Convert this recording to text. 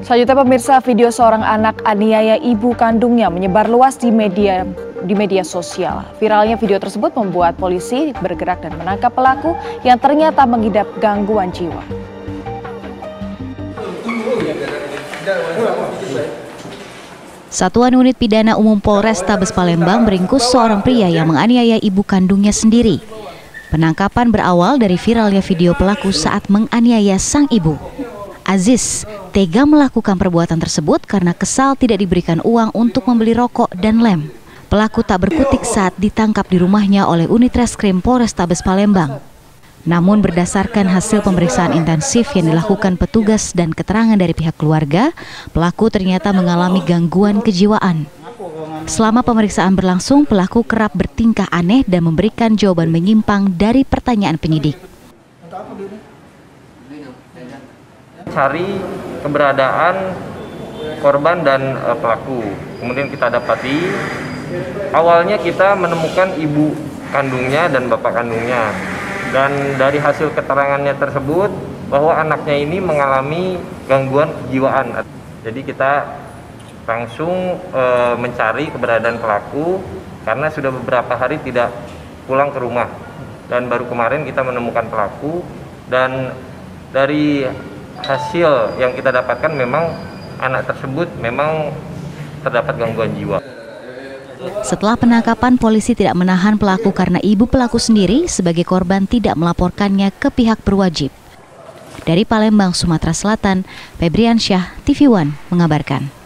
Selanjutnya pemirsa, video seorang anak aniaya ibu kandungnya menyebar luas di media sosial. Viralnya video tersebut membuat polisi bergerak dan menangkap pelaku yang ternyata mengidap gangguan jiwa. Satuan Unit Pidana Umum Polrestabes Palembang meringkus seorang pria yang menganiaya ibu kandungnya sendiri. Penangkapan berawal dari viralnya video pelaku saat menganiaya sang ibu. Aziz tega melakukan perbuatan tersebut karena kesal tidak diberikan uang untuk membeli rokok dan lem. Pelaku tak berkutik saat ditangkap di rumahnya oleh Unit Reskrim Polrestabes Palembang. Namun berdasarkan hasil pemeriksaan intensif yang dilakukan petugas dan keterangan dari pihak keluarga, pelaku ternyata mengalami gangguan kejiwaan. Selama pemeriksaan berlangsung, pelaku kerap bertingkah aneh dan memberikan jawaban menyimpang dari pertanyaan penyidik. Cari keberadaan korban dan pelaku. Kemudian kita dapati, awalnya kita menemukan ibu kandungnya dan bapak kandungnya. Dan dari hasil keterangannya tersebut bahwa anaknya ini mengalami gangguan kejiwaan. Jadi kita langsung mencari keberadaan pelaku karena sudah beberapa hari tidak pulang ke rumah. Dan baru kemarin kita menemukan pelaku, dan dari hasil yang kita dapatkan memang anak tersebut memang terdapat gangguan jiwa. Setelah penangkapan, polisi tidak menahan pelaku karena ibu pelaku sendiri sebagai korban tidak melaporkannya ke pihak berwajib. Dari Palembang, Sumatera Selatan, Febriansyah, TV One mengabarkan.